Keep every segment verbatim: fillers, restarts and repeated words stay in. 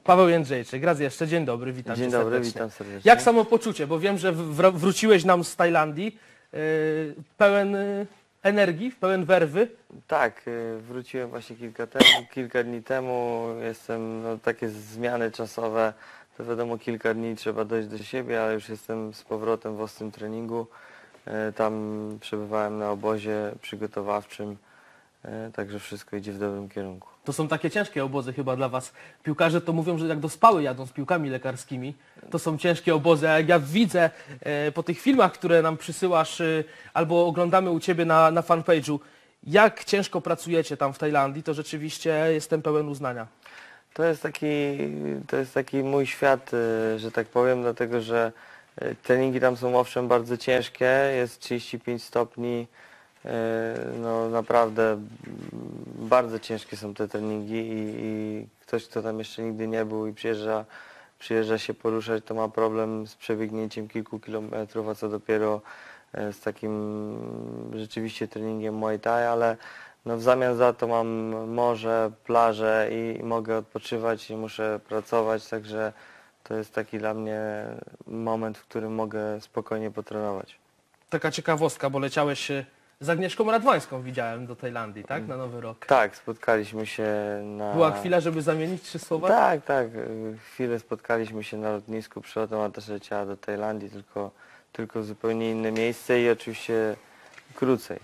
Paweł Jędrzejczyk, raz jeszcze, dzień dobry, witam Dzień cię dobry, serdecznie. witam serdecznie. Jak samopoczucie, bo wiem, że wr- wróciłeś nam z Tajlandii, yy, pełen yy, energii, pełen werwy. Tak, y, wróciłem właśnie kilka, temu, kilka dni temu, jestem, no, takie zmiany czasowe, to wiadomo kilka dni trzeba dojść do siebie, ale już jestem z powrotem w ostrym treningu. Y, Tam przebywałem na obozie przygotowawczym, y, także wszystko idzie w dobrym kierunku. To są takie ciężkie obozy chyba dla was. Piłkarze to mówią, że jak do spały jadą z piłkami lekarskimi, to są ciężkie obozy. A jak ja widzę e, po tych filmach, które nam przysyłasz e, albo oglądamy u ciebie na, na fanpage'u, jak ciężko pracujecie tam w Tajlandii, to rzeczywiście jestem pełen uznania. To jest taki, to jest taki mój świat, y, że tak powiem, dlatego że y, treningi tam są owszem bardzo ciężkie, jest trzydzieści pięć stopni, y, no naprawdę mm, bardzo ciężkie są te treningi i, i ktoś, kto tam jeszcze nigdy nie był i przyjeżdża, przyjeżdża się poruszać, to ma problem z przebiegnięciem kilku kilometrów, a co dopiero y, z takim rzeczywiście treningiem Muay Thai, ale no w zamian za to mam morze, plaże i mogę odpoczywać, nie muszę pracować, także to jest taki dla mnie moment, w którym mogę spokojnie potrenować. Taka ciekawostka, bo leciałeś e, z Agnieszką Radwańską, widziałem, do Tajlandii, tak? Na Nowy Rok. Tak, spotkaliśmy się na... Była chwila, żeby zamienić trzy słowa? Tak, tak, chwilę spotkaliśmy się na lotnisku, przylotem, a też leciała do Tajlandii, tylko, tylko w zupełnie inne miejsce i oczywiście krócej.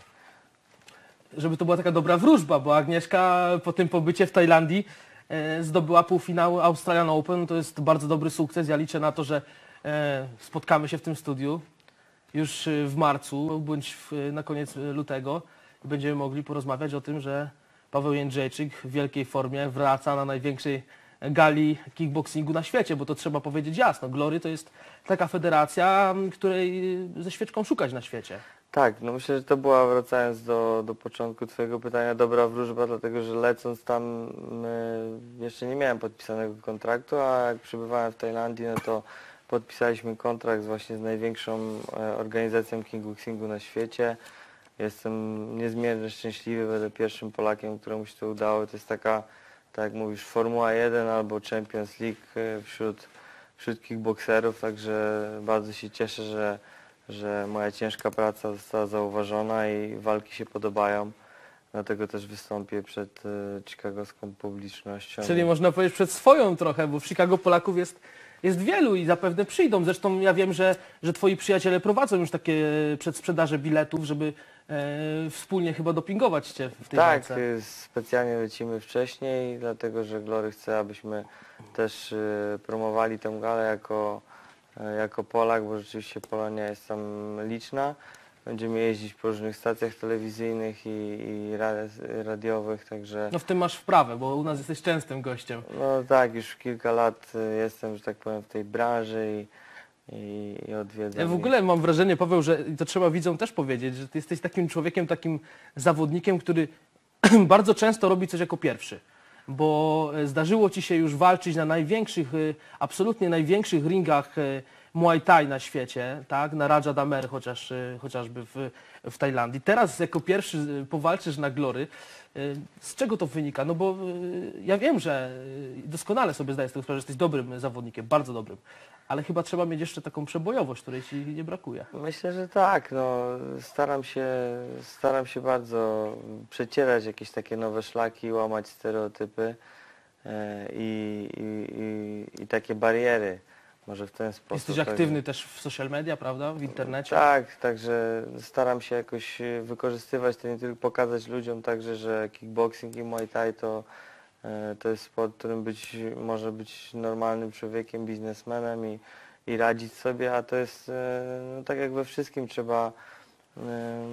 Żeby to była taka dobra wróżba, bo Agnieszka po tym pobycie w Tajlandii e, zdobyła półfinał Australian Open. To jest bardzo dobry sukces. Ja liczę na to, że e, spotkamy się w tym studiu już e, w marcu bądź w, na koniec lutego i będziemy mogli porozmawiać o tym, że Paweł Jędrzejczyk w wielkiej formie wraca na największej gali kickboxingu na świecie, bo to trzeba powiedzieć jasno. Glory to jest taka federacja, której ze świeczką szukać na świecie. Tak, no myślę, że to była, wracając do, do początku twojego pytania, dobra wróżba, dlatego że lecąc tam y, jeszcze nie miałem podpisanego kontraktu, a jak przybywałem w Tajlandii, no to podpisaliśmy kontrakt właśnie z największą e, organizacją kickboxingu na świecie. Jestem niezmiernie szczęśliwy, będę pierwszym Polakiem, któremu się to udało. To jest taka, tak jak mówisz, Formuła jeden albo Champions League e, wśród, wśród kickboxerów, także bardzo się cieszę, że że moja ciężka praca została zauważona i walki się podobają. Dlatego też wystąpię przed y, chicagowską publicznością. Czyli można powiedzieć przed swoją trochę, bo w Chicago Polaków jest, jest wielu i zapewne przyjdą. Zresztą ja wiem, że, że twoi przyjaciele prowadzą już takie przedsprzedaże biletów, żeby e, wspólnie chyba dopingować cię w tej Tak, walce. y, specjalnie lecimy wcześniej, dlatego że Glory chce, abyśmy też y, promowali tę galę jako jako Polak, bo rzeczywiście Polonia jest tam liczna. Będziemy jeździć po różnych stacjach telewizyjnych i, i ra, radiowych, także... No w tym masz wprawę, bo u nas jesteś częstym gościem. No tak, już kilka lat jestem, że tak powiem, w tej branży i, i, i odwiedzam. Ja w ogóle mam wrażenie, Paweł, że i to trzeba widzom też powiedzieć, że ty jesteś takim człowiekiem, takim zawodnikiem, który bardzo często robi coś jako pierwszy. Bo zdarzyło ci się już walczyć na największych, absolutnie największych ringach Muay Thai na świecie, tak? Na Raja Damer chociaż, chociażby w, w Tajlandii. Teraz jako pierwszy powalczysz na Glory. Z czego to wynika? No bo ja wiem, że doskonale sobie zdaję z tego sprawę, że jesteś dobrym zawodnikiem, bardzo dobrym, ale chyba trzeba mieć jeszcze taką przebojowość, której ci nie brakuje. Myślę, że tak. No, staram się, staram się bardzo przecierać jakieś takie nowe szlaki, łamać stereotypy e, i, i, i, i takie bariery. Może w ten sposób. Jesteś aktywny też w social media, prawda? W internecie? Tak, także staram się jakoś wykorzystywać to, nie tylko pokazać ludziom także, że kickboxing i Muay Thai to, e, to jest sport, którym być, może być normalnym człowiekiem, biznesmenem i i radzić sobie, a to jest no, tak jak we wszystkim, trzeba e,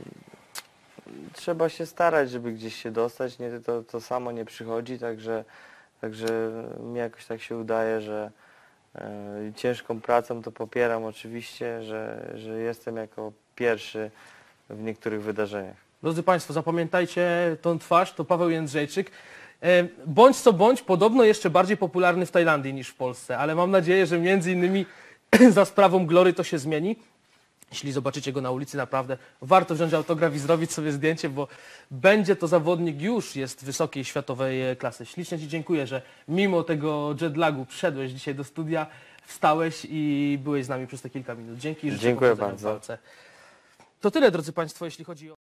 trzeba się starać, żeby gdzieś się dostać, nie, to, to samo nie przychodzi, także, także mi jakoś tak się udaje, że e, ciężką pracą to popieram oczywiście, że, że jestem jako pierwszy w niektórych wydarzeniach. Drodzy Państwo, zapamiętajcie tą twarz, to Paweł Jędrzejczyk. Bądź co bądź, podobno jeszcze bardziej popularny w Tajlandii niż w Polsce, ale mam nadzieję, że między innymi za sprawą Glory to się zmieni. Jeśli zobaczycie go na ulicy, naprawdę warto wziąć autograf i zrobić sobie zdjęcie, bo będzie to zawodnik, już jest wysokiej światowej e, klasy. Ślicznie Ci dziękuję, że mimo tego jetlagu przyszedłeś dzisiaj do studia, wstałeś i byłeś z nami przez te kilka minut. Dzięki i życzę Dziękuję powodzenia w bardzo. walce. To tyle, drodzy Państwo, jeśli chodzi o...